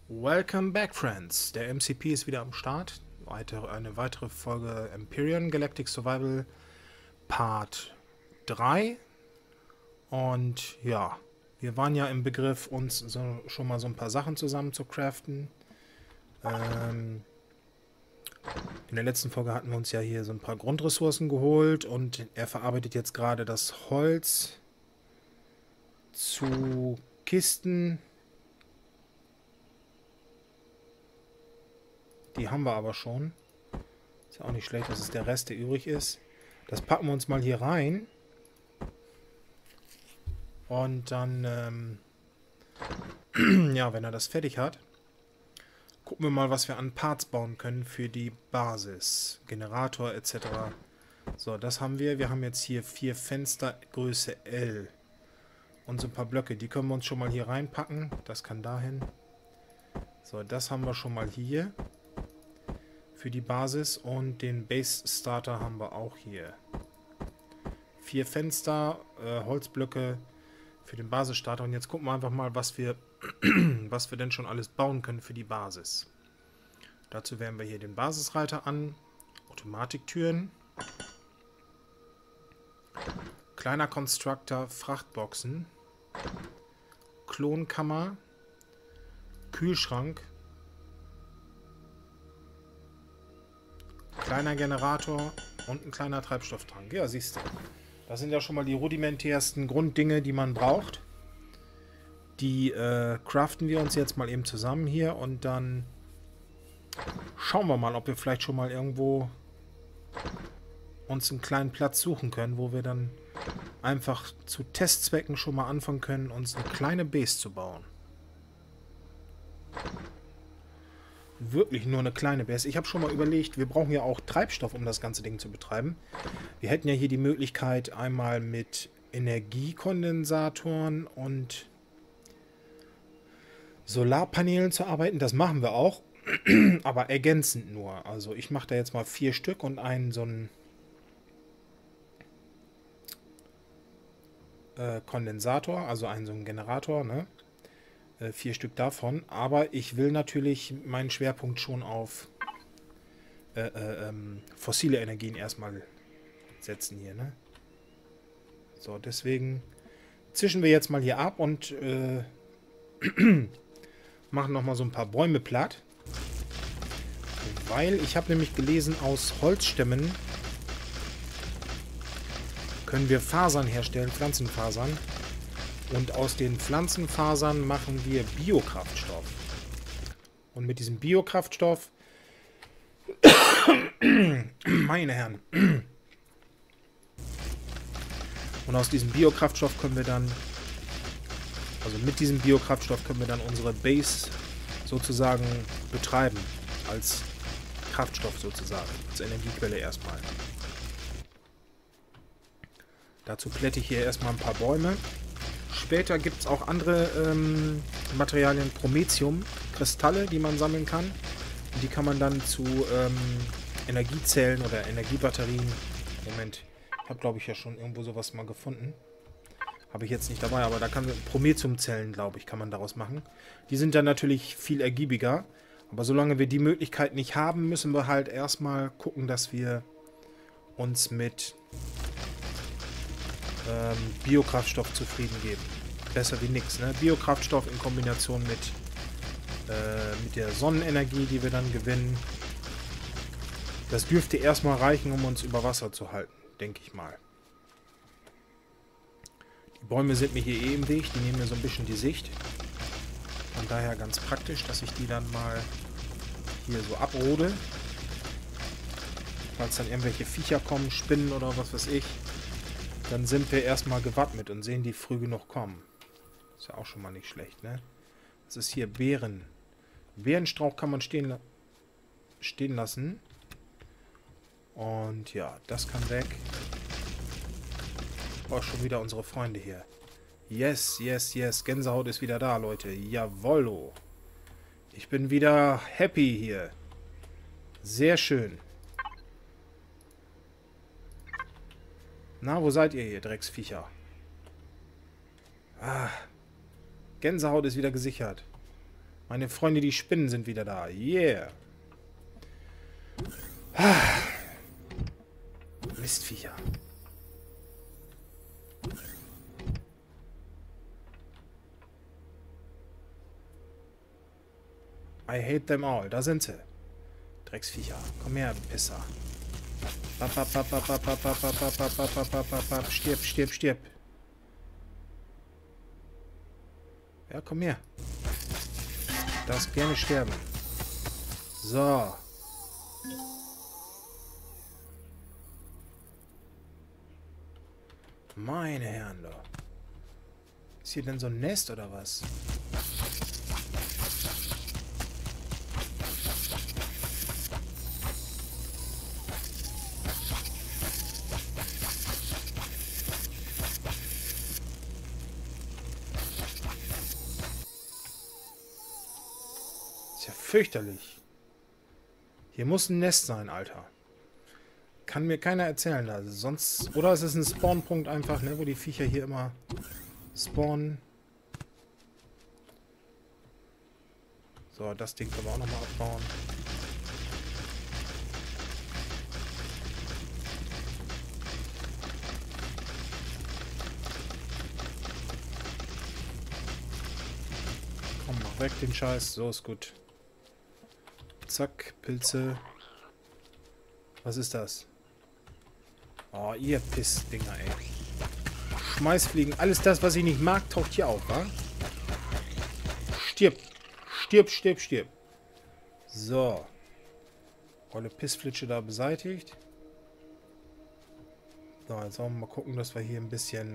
Welcome back, friends. Der MCP ist wieder am Start. Eine weitere Folge Empyrean Galactic Survival Part 3. Und ja, wir waren ja im Begriff, uns schon mal so ein paar Sachen zusammen zu craften. In der letzten Folge hatten wir uns ja hier so ein paar Grundressourcen geholt und er verarbeitet jetzt gerade das Holz zu Kisten. Die haben wir aber schon. Ist ja auch nicht schlecht, dass es der Rest, der übrig ist. Das packen wir uns mal hier rein. Und dann, ja, wenn er das fertig hat, gucken wir mal, was wir an Parts bauen können für die Basis. Generator etc. So, das haben wir. Wir haben jetzt hier 4 Fenster, Größe L. Und so ein paar Blöcke, die können wir uns schon mal hier reinpacken. Das kann dahin. So, das haben wir schon mal hier. Für die Basis und den Base Starter haben wir auch hier. 4 Fenster, Holzblöcke für den Basisstarter. Und jetzt gucken wir einfach mal, was wir denn schon alles bauen können für die Basis. Dazu wählen wir hier den Basisreiter an. Automatiktüren. Kleiner Constructor, Frachtboxen. Klonkammer. Kühlschrank. Kleiner Generator und ein kleiner Treibstofftank. Ja, siehst du. Das sind ja schon mal die rudimentärsten Grunddinge, die man braucht. Die craften wir uns jetzt mal eben zusammen hier und dann schauen wir mal, ob wir vielleicht schon mal irgendwo uns einen kleinen Platz suchen können, wo wir dann einfach zu Testzwecken schon mal anfangen können, uns eine kleine Base zu bauen. Wirklich nur eine kleine Base. Ich habe schon mal überlegt, wir brauchen ja auch Treibstoff, um das ganze Ding zu betreiben. Wir hätten ja hier die Möglichkeit, einmal mit Energiekondensatoren und Solarpanelen zu arbeiten. Das machen wir auch, aber ergänzend nur. Also ich mache da jetzt mal 4 Stück und einen so einen Kondensator, also einen so einen Generator, ne? 4 Stück davon, aber ich will natürlich meinen Schwerpunkt schon auf fossile Energien erstmal setzen hier, ne? So, deswegen zischen wir jetzt mal hier ab und machen nochmal so ein paar Bäume platt, weil ich habe nämlich gelesen, aus Holzstämmen können wir Fasern herstellen, Pflanzenfasern. Und aus den Pflanzenfasern machen wir Biokraftstoff. Und mit diesem Biokraftstoff, meine Herren, und aus diesem Biokraftstoff können wir dann, also mit diesem Biokraftstoff können wir dann unsere Base sozusagen betreiben. Als Kraftstoff sozusagen, als Energiequelle erstmal. Dazu plätte ich hier erstmal ein paar Bäume. Später gibt es auch andere Materialien, Promethium, Kristalle, die man sammeln kann. Und die kann man dann zu Energiezellen oder Energiebatterien. Moment, ich habe glaube ich ja schon irgendwo sowas mal gefunden. Habe ich jetzt nicht dabei, aber da kann man Promethiumzellen, glaube ich, kann man daraus machen. Die sind dann natürlich viel ergiebiger. Aber solange wir die Möglichkeit nicht haben, müssen wir halt erstmal gucken, dass wir uns mit Biokraftstoff zufrieden geben. Besser wie nichts, ne? Biokraftstoff in Kombination mit der Sonnenenergie, die wir dann gewinnen. Das dürfte erstmal reichen, um uns über Wasser zu halten, denke ich mal. Die Bäume sind mir hier eh im Weg, die nehmen mir so ein bisschen die Sicht. Von daher ganz praktisch, dass ich die dann mal hier so abrode. Falls dann irgendwelche Viecher kommen, Spinnen oder was weiß ich, dann sind wir erstmal gewappnet und sehen die früh genug kommen. Ist ja auch schon mal nicht schlecht, ne? Das ist hier Beeren. Beerenstrauch kann man stehen lassen. Und ja, das kann weg. Oh, schon wieder unsere Freunde hier. Yes, yes, yes. Gänsehaut ist wieder da, Leute. Jawollo. Ich bin wieder happy hier. Sehr schön. Na, wo seid ihr hier, Drecksviecher? Ah, Gänsehaut ist wieder gesichert. Meine Freunde, die Spinnen sind wieder da. Yeah. Mistviecher. I hate them all. Da sind sie. Drecksviecher. Komm her, du Pisser. Stirb, stirb, stirb. Ja, komm her. Du darfst gerne sterben. So. Meine Herren, da. Ist hier denn so ein Nest oder was? Ist ja fürchterlich. Hier muss ein Nest sein, Alter. Kann mir keiner erzählen. Also sonst. Oder ist es ein Spawnpunkt einfach, ne, wo die Viecher hier immer spawnen. So, das Ding können wir auch nochmal abbauen. Komm, mach weg den Scheiß. So ist gut. Zack, Pilze. Was ist das? Oh, ihr Pissdinger, ey. Schmeißfliegen. Alles das, was ich nicht mag, taucht hier auf, wa? Stirb. Stirb, stirb, stirb. So. Olle Pissflitsche da beseitigt. So, jetzt wollen wir mal gucken, dass wir hier ein bisschen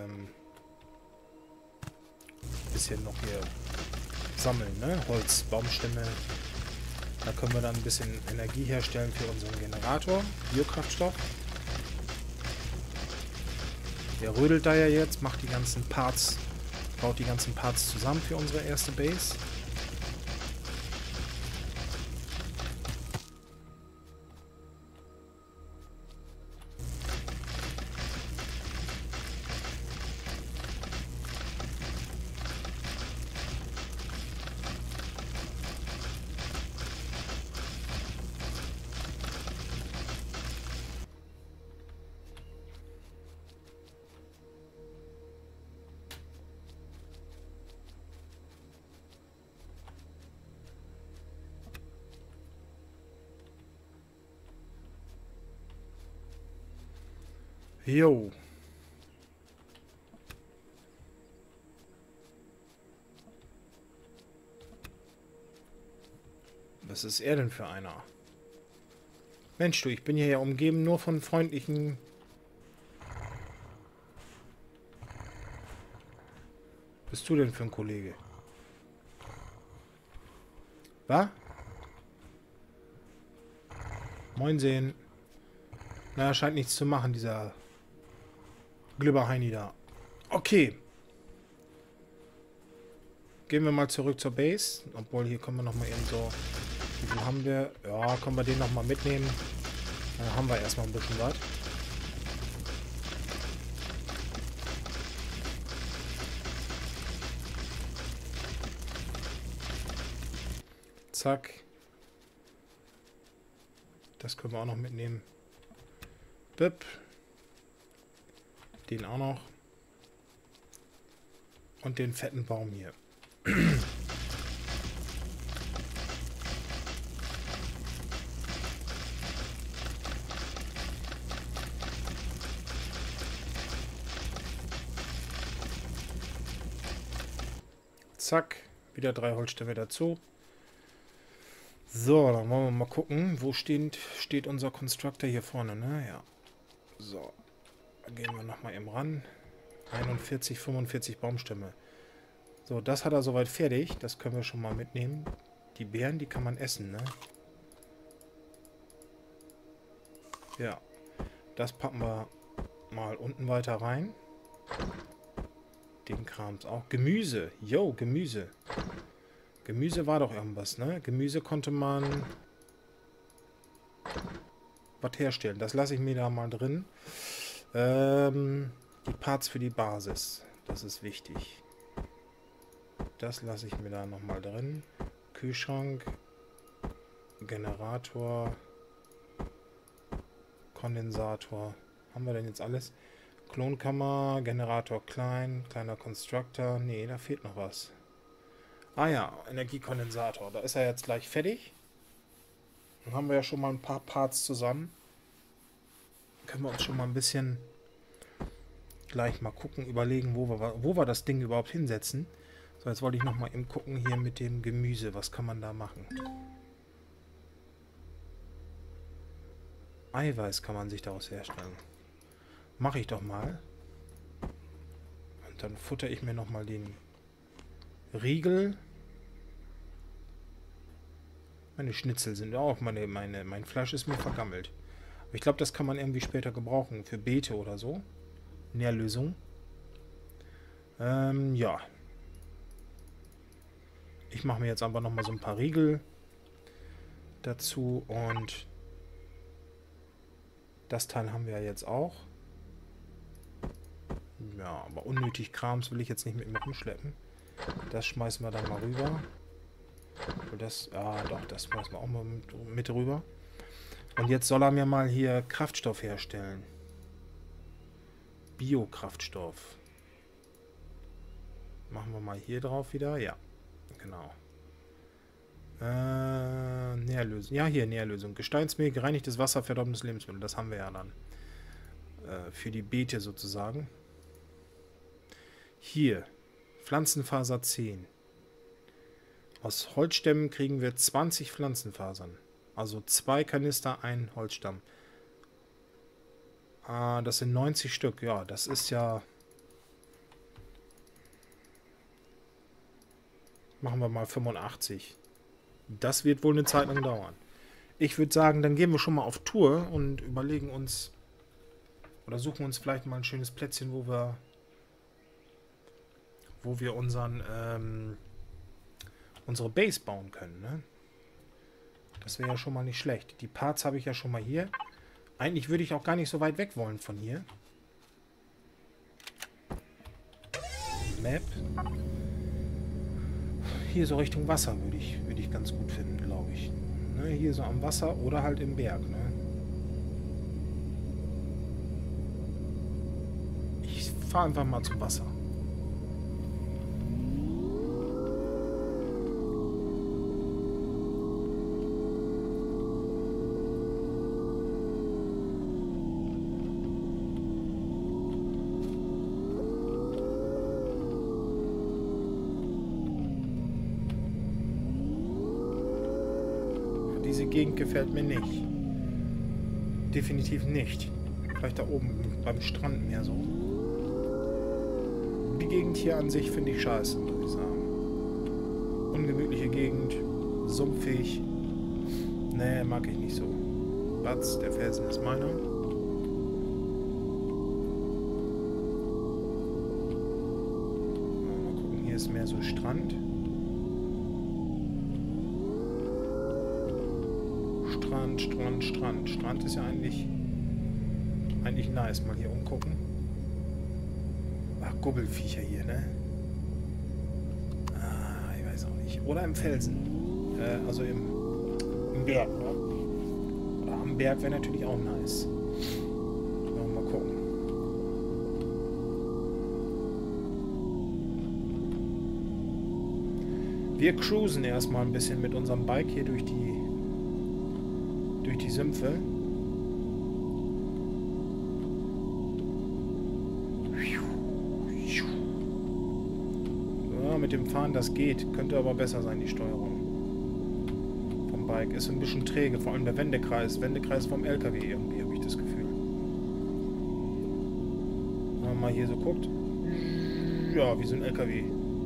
noch hier sammeln, ne? Holz, Baumstämme. Da können wir dann ein bisschen Energie herstellen für unseren Generator. Biokraftstoff. Der rödelt da ja jetzt, macht die ganzen Parts, baut die ganzen Parts zusammen für unsere erste Base. Jo. Was ist er denn für einer? Mensch, du, ich bin hier ja umgeben nur von freundlichen... Was bist du denn für ein Kollege? Was? Moin sehen. Na, scheint nichts zu machen, dieser Glibberheini da. Okay. Gehen wir mal zurück zur Base. Obwohl, hier können wir nochmal eben so... Wie viel haben wir? Ja, können wir den nochmal mitnehmen. Dann haben wir erstmal ein bisschen was. Zack. Das können wir auch noch mitnehmen. Bip. Den auch noch. Und den fetten Baum hier. Zack. Wieder 3 Holzstämme dazu. So, dann wollen wir mal gucken. Wo steht unser Constructor hier vorne, ne? Ja. So. Dann gehen wir nochmal eben ran. 41, 45 Baumstämme. So, das hat er soweit fertig. Das können wir schon mal mitnehmen. Die Beeren, die kann man essen, ne? Ja. Das packen wir mal unten weiter rein. Den Krams auch. Gemüse. Yo, Gemüse. Gemüse war doch irgendwas, ne? Gemüse konnte man was herstellen. Das lasse ich mir da mal drin. Die Parts für die Basis. Das ist wichtig. Das lasse ich mir da nochmal drin. Kühlschrank, Generator, Kondensator. Haben wir denn jetzt alles? Klonkammer, Generator klein, kleiner Constructor. Nee, da fehlt noch was. Ah ja, Energiekondensator. Da ist er jetzt gleich fertig. Dann haben wir ja schon mal ein paar Parts zusammen. Können wir uns schon mal ein bisschen gleich mal gucken, überlegen, wo wir das Ding überhaupt hinsetzen. So, jetzt wollte ich noch mal eben gucken hier mit dem Gemüse. Was kann man da machen? Eiweiß kann man sich daraus herstellen. Mache ich doch mal. Und dann futter ich mir noch mal den Riegel. Meine Schnitzel sind auch, mein Fleisch ist mir vergammelt. Aber ich glaube, das kann man irgendwie später gebrauchen. Für Beete oder so. Nährlösung. Ja. Ich mache mir jetzt aber noch mal so ein paar Riegel dazu. Und das Teil haben wir ja jetzt auch. Ja, aber unnötig Krams will ich jetzt nicht mit mir rumschleppen. Das schmeißen wir dann mal rüber. Das, doch, das schmeißen wir auch mal mit rüber. Und jetzt soll er mir mal hier Kraftstoff herstellen. Biokraftstoff. Machen wir mal hier drauf wieder. Ja, genau. Nährlösung. Ja, hier Nährlösung. Gesteinsmehl, gereinigtes Wasser, verdorbenes Lebensmittel. Das haben wir ja dann. Für die Beete sozusagen. Hier. Pflanzenfaser 10. Aus Holzstämmen kriegen wir 20 Pflanzenfasern. Also 2 Kanister, ein Holzstamm. Das sind 90 Stück. Ja, das ist ja... Machen wir mal 85. Das wird wohl eine Zeit lang dauern. Ich würde sagen, dann gehen wir schon mal auf Tour und überlegen uns... Oder suchen uns vielleicht mal ein schönes Plätzchen, wo wir unsere Base bauen können, ne? Das wäre ja schon mal nicht schlecht. Die Parts habe ich ja schon mal hier. Eigentlich würde ich auch gar nicht so weit weg wollen von hier. Map. Hier so Richtung Wasser würde ich ganz gut finden, glaube ich. Ne? Hier so am Wasser oder halt im Berg, ne? Ich fahre einfach mal zum Wasser. Diese Gegend gefällt mir nicht. Definitiv nicht. Vielleicht da oben beim Strand mehr so. Die Gegend hier an sich finde ich scheiße, muss ich sagen. Ungemütliche Gegend, sumpfig. Nee, mag ich nicht so. Batz, der Felsen ist meiner. Mal gucken, hier ist mehr so Strand. Strand ist ja eigentlich nice. Mal hier umgucken. Ach, Gubbelviecher hier, ne? Ich weiß auch nicht. Oder im Felsen. Also im Berg, ne? Oder am Berg wäre natürlich auch nice. Mal gucken. Wir cruisen erstmal ein bisschen mit unserem Bike hier durch die Sümpfe. Ja, mit dem Fahren das geht. Könnte aber besser sein, die Steuerung vom Bike. Ist ein bisschen träge, vor allem der Wendekreis. Wendekreis vom LKW irgendwie, habe ich das Gefühl. Wenn man mal hier so guckt. Ja, wie so ein LKW.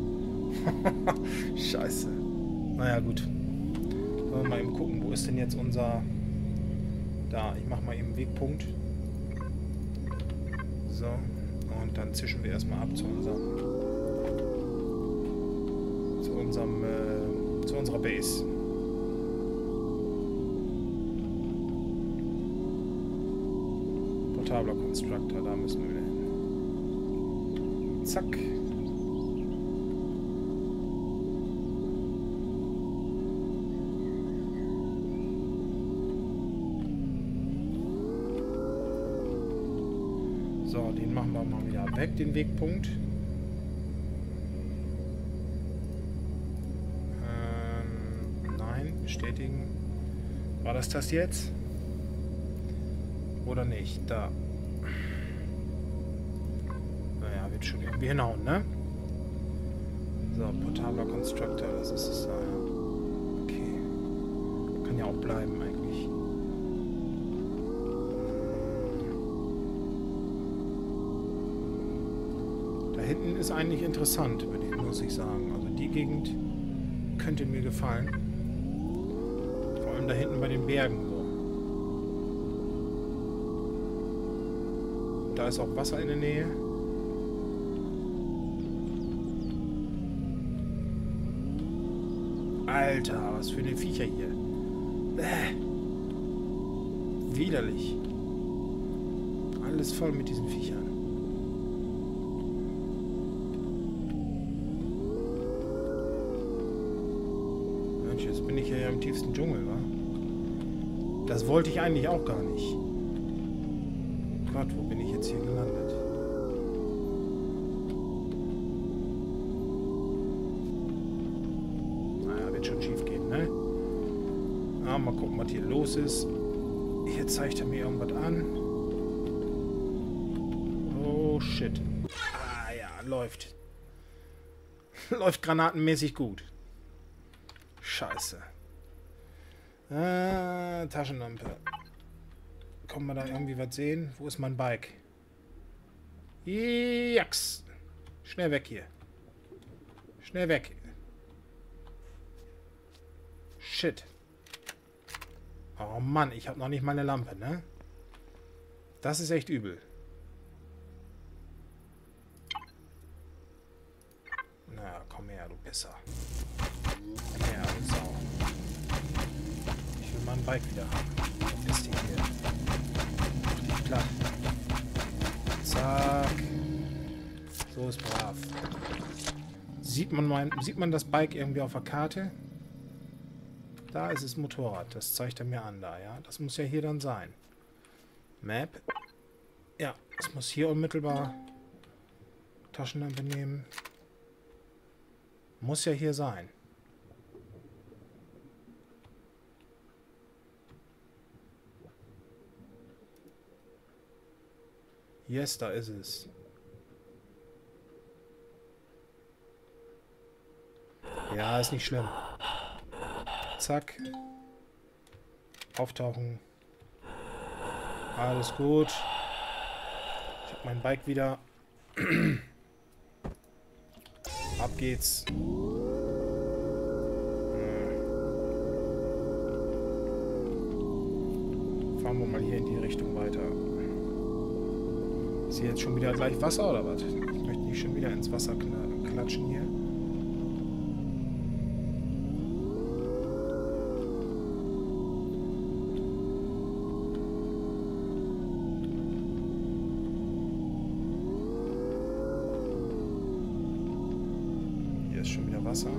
Scheiße. Naja, gut. Wollen wir mal eben gucken, wo ist denn jetzt unser... Da, ich mache mal eben Wegpunkt. So, und dann zischen wir erstmal ab zu unserer Base. Portabler Constructor, da müssen wir wieder hin. Zack. So, den machen wir mal wieder weg, den Wegpunkt. Nein, bestätigen. War das jetzt? Oder nicht? Da. Naja, wird schon irgendwie hinhauen, ne? So, portabler Constructor, das ist es. Okay. Kann ja auch bleiben eigentlich. Da hinten ist eigentlich interessant, muss ich sagen. Also die Gegend könnte mir gefallen. Vor allem da hinten bei den Bergen so. Da ist auch Wasser in der Nähe. Alter, was für eine Viecher hier. Widerlich. Alles voll mit diesen Viechern. Mensch, jetzt bin ich ja im tiefsten Dschungel, wa? Das wollte ich eigentlich auch gar nicht. Gott, wo bin ich jetzt hier gelandet? Schon schief gehen, ne? Mal gucken, was hier los ist. Hier zeigt er mir irgendwas an. Oh, shit. Ja, läuft. Läuft granatenmäßig gut. Scheiße. Taschenlampe. Kann man da irgendwie was sehen? Wo ist mein Bike? Jax. Schnell weg hier. Schnell weg. Shit. Oh Mann, ich habe noch nicht meine Lampe, ne? Das ist echt übel. Na, komm her, du Pisser. Komm her, du Sau. Ich will mein Bike wieder haben. Ist die hier. Mach dich platt. Zack. So ist brav. Sieht man das Bike irgendwie auf der Karte? Da ist es Motorrad. Das zeigt er mir an da, ja. Das muss ja hier dann sein. Map. Ja, das muss hier unmittelbar Taschenlampe nehmen. Muss ja hier sein. Yes, da ist es. Ja, ist nicht schlimm. Zack. Auftauchen. Alles gut. Ich habe mein Bike wieder. Ab geht's. Fahren wir mal hier in die Richtung weiter. Ist hier jetzt schon wieder gleich Wasser oder was? Ich möchte nicht schon wieder ins Wasser klatschen hier. Wasser.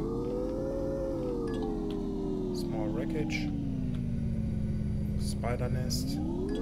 Small Wreckage. Spider Nest.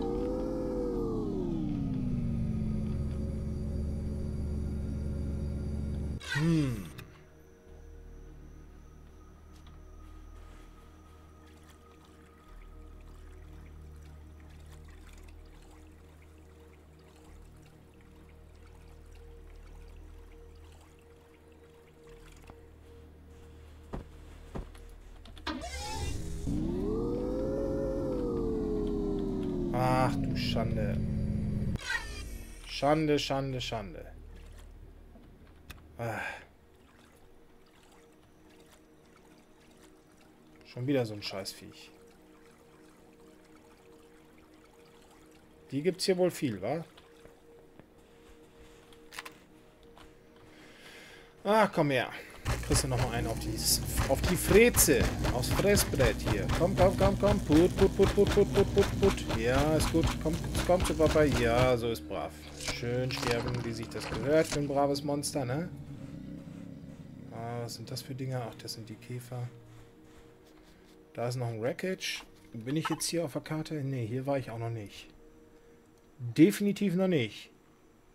Ach du Schande. Schande, Schande, Schande. Schon wieder so ein Scheißviech. Die gibt's hier wohl viel, wa? Ach, komm her. Kriegst du noch mal einen auf die Freze. Aufs Fressbrett hier. Komm, komm, komm, komm. Put, put, put, put, put, put, put, put. Ja, ist gut. Komm, komm zu Papa. Ja, so ist brav. Schön sterben, wie sich das gehört für ein braves Monster, ne? Ah, was sind das für Dinger? Ach, das sind die Käfer. Da ist noch ein Wreckage. Bin ich jetzt hier auf der Karte? Ne, hier war ich auch noch nicht. Definitiv noch nicht.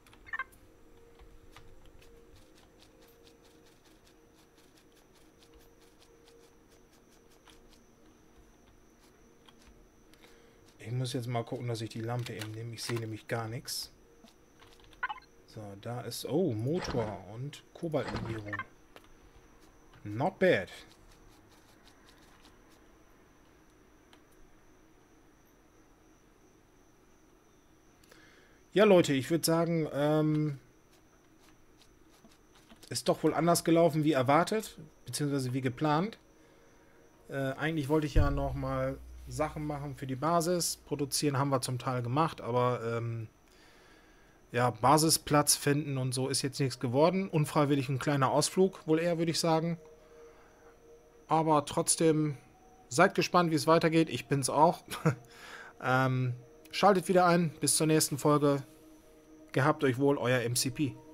Ich muss jetzt mal gucken, dass ich die Lampe eben nehme. Ich sehe nämlich gar nichts. So, da ist... Oh, Motor und Kobaltlegierung. Not bad. Ja, Leute, ich würde sagen, ist doch wohl anders gelaufen wie erwartet, beziehungsweise wie geplant. Eigentlich wollte ich ja nochmal Sachen machen für die Basis. Produzieren haben wir zum Teil gemacht, aber ja, Basisplatz finden und so ist jetzt nichts geworden. Unfreiwillig ein kleiner Ausflug, wohl eher, würde ich sagen. Aber trotzdem, seid gespannt, wie es weitergeht. Ich bin's auch. Schaltet wieder ein. Bis zur nächsten Folge. Gehabt euch wohl, euer MCP.